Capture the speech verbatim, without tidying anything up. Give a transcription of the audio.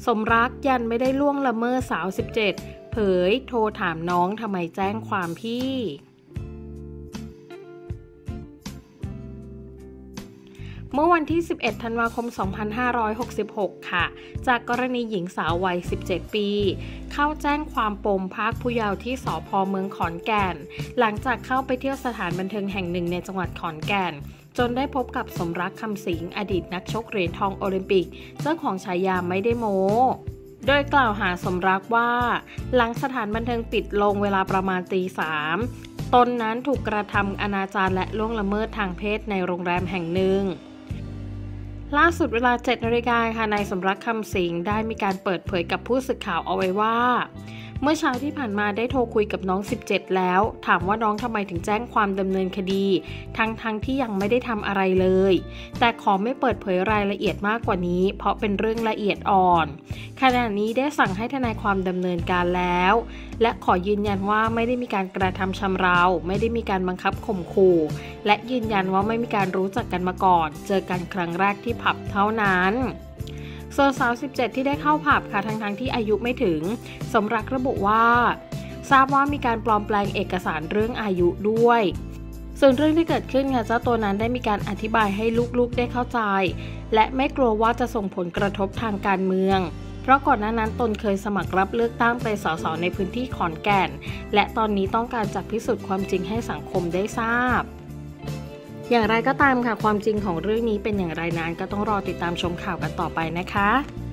สมรักยันไม่ได้ล่วงละเมิดสาวสิบเจ็ดเผยโทรถามน้องทำไมแจ้งความพี่เมื่อวันที่สิบเอ็ดธันวาคมสองพันห้าร้อยหกสิบหกค่ะจากกรณีหญิงสาววัยสิบเจ็ดปีเข้าแจ้งความปมพรากผู้เยาว์ที่สภ.เมืองขอนแก่นหลังจากเข้าไปเที่ยวสถานบันเทิงแห่งหนึ่งในจังหวัดขอนแก่นจนได้พบกับสมรักคำสิงห์อดีตนักชกเหรียญทองโอลิมปิกเจ้าของฉายาไม่ได้โม้โดยกล่าวหาสมรักว่าหลังสถานบันเทิงปิดลงเวลาประมาณตีสามตนนั้นถูกกระทำอนาจารและล่วงละเมิดทางเพศในโรงแรมแห่งหนึ่งล่าสุดเวลาเจ็ดนาฬิกาค่ะนายสมรักคำสิงห์ได้มีการเปิดเผยกับผู้สื่อข่าวเอาไว้ว่าเมื่อเช้าที่ผ่านมาได้โทรคุยกับน้องสิบเจ็ดแล้วถามว่าน้องทำไมถึงแจ้งความดำเนินคดีทั้งๆ ท, ที่ยังไม่ได้ทำอะไรเลยแต่ขอไม่เปิดเผยรายละเอียดมากกว่านี้เพราะเป็นเรื่องละเอียดอ่อนขณะนี้ได้สั่งให้ทนายความดำเนินการแล้วและขอยืนยันว่าไม่ได้มีการกระทำชำเราไม่ได้มีการบังคับข่มขู่และยืนยันว่าไม่มีการรู้จักกันมาก่อนเจอกันครั้งแรกที่ผับเท่านั้นส่วนสาวสิบเจ็ดที่ได้เข้าผับค่ะทั้งๆ ท, ที่อายุไม่ถึงสมรักระบุว่าทราบว่ามีการปลอมแปลงเอกสารเรื่องอายุด้วยส่วนเรื่องที่เกิดขึ้นค่ะเจ้าตัวนั้นได้มีการอธิบายให้ลูกๆได้เข้าใจและไม่กลัวว่าจะส่งผลกระทบทางการเมืองเพราะก่อนหน้านั้นตนเคยสมัครรับเลือกตั้งเป็นสสในพื้นที่ขอนแก่นและตอนนี้ต้องการจะพิสูจน์ความจริงให้สังคมได้ทราบอย่างไรก็ตามค่ะความจริงของเรื่องนี้เป็นอย่างไรนั้นก็ต้องรอติดตามชมข่าวกันต่อไปนะคะ